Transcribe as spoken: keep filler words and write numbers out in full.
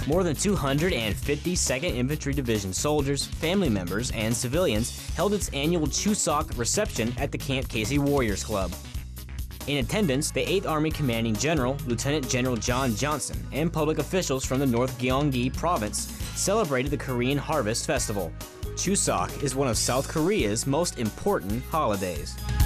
More than two hundred fifty second Infantry Division soldiers, family members, and civilians held its annual Chuseok reception at the Camp Casey Warriors Club. In attendance, the eighth Army Commanding General, Lieutenant General John Johnson, and public officials from the North Gyeonggi Province celebrated the Korean Harvest Festival. Chuseok is one of South Korea's most important holidays.